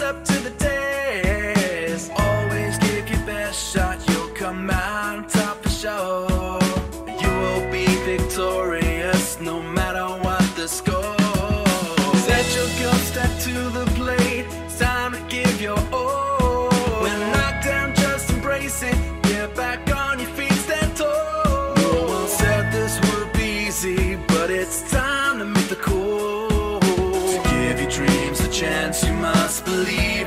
rise up to the test. Always give your best shot, you'll come out on top for sure. You will be victorious no matter what the score. Set your goal, step to the plate, it's time to give your all. When knocked down, just embrace it, get back on your feet, stand tall. No one said this would be easy, but it's time to make the call. To give your dreams a chance, you must believe.